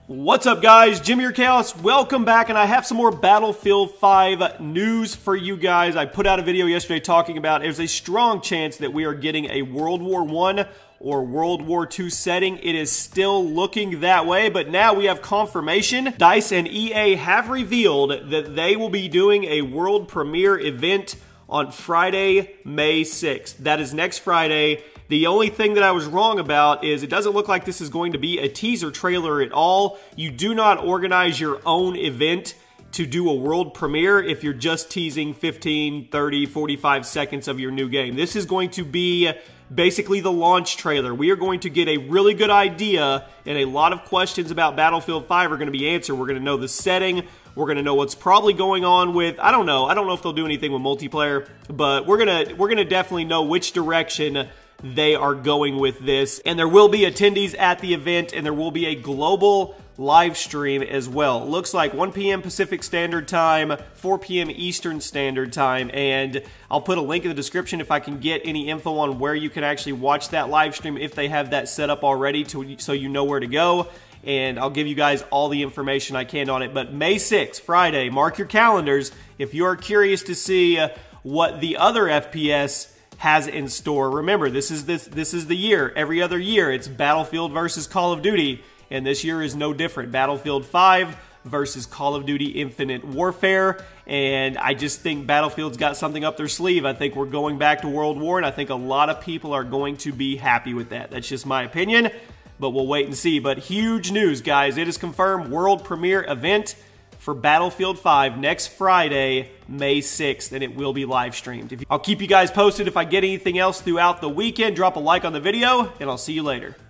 What's up, guys? Jimmy or Chaos, welcome back, and I have some more Battlefield 5 news for you guys. I put out a video yesterday talking about there's a strong chance that we are getting a World War I or World War II setting. It is still looking that way, but now we have confirmation. DICE and EA have revealed that they will be doing a world premiere event on Friday, May 6th. That is next Friday. The only thing that I was wrong about is it doesn't look like this is going to be a teaser trailer at all. You do not organize your own event to do a world premiere if you're just teasing 15, 30, 45 seconds of your new game. This is going to be basically the launch trailer. We are going to get a really good idea, and a lot of questions about Battlefield 5 are going to be answered. We're going to know the setting. We're going to know what's probably going on with, I don't know if they'll do anything with multiplayer, but we're going to definitely know which direction they are going with this. And there will be attendees at the event, and there will be a global live stream as well. It looks like 1 p.m. Pacific Standard Time, 4 p.m. Eastern Standard Time, and I'll put a link in the description if I can get any info on where you can actually watch that live stream if they have that set up already so you know where to go. And I'll give you guys all the information I can on it. But May 6th, Friday, mark your calendars if you are curious to see what the other FPS has in store. Remember, this is the year. Every other year, it's Battlefield versus Call of Duty, and this year is no different. Battlefield 5 versus Call of Duty Infinite Warfare, and I just think Battlefield's got something up their sleeve. I think we're going back to World War, and I think a lot of people are going to be happy with that. That's just my opinion, but we'll wait and see. But huge news, guys. It is confirmed. World premiere event for Battlefield 5 next Friday, May 6th, and it will be live streamed. I'll keep you guys posted if I get anything else throughout the weekend. Drop a like on the video, and I'll see you later.